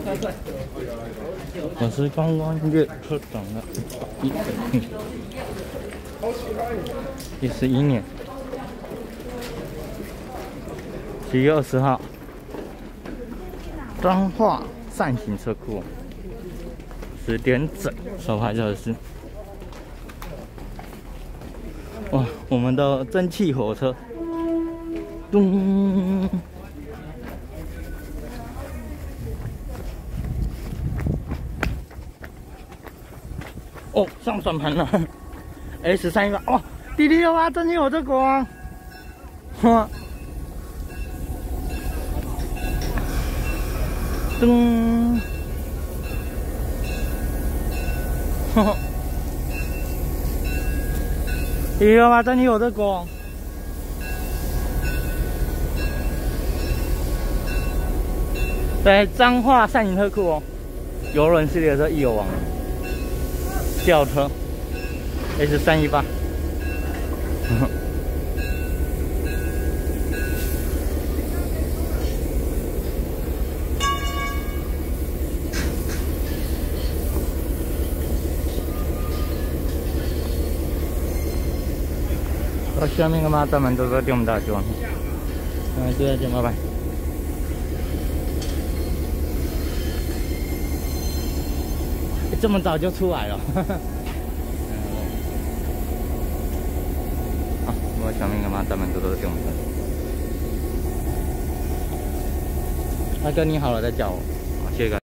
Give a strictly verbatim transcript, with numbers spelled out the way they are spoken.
我是观光月科长的一第十一年七月二十号，彰化扇形车库，十点整，手牌教室。哇，我们的蒸汽火车，咚！哦，上转盘了 ，S 三一八，哦，滴滴的话，蒸汽火车光，哈，噔，哈哈。滴滴吧，蒸汽火车光。在彰化扇形车库哦，游轮系列的易游网，轿车 S 三一八。到下面个嘛，咱们都是点不到就，嗯，就再见，拜拜。这么早就出来了，啊，我下面个嘛，咱们都是点不到。大哥你好了，再叫我，好，谢谢。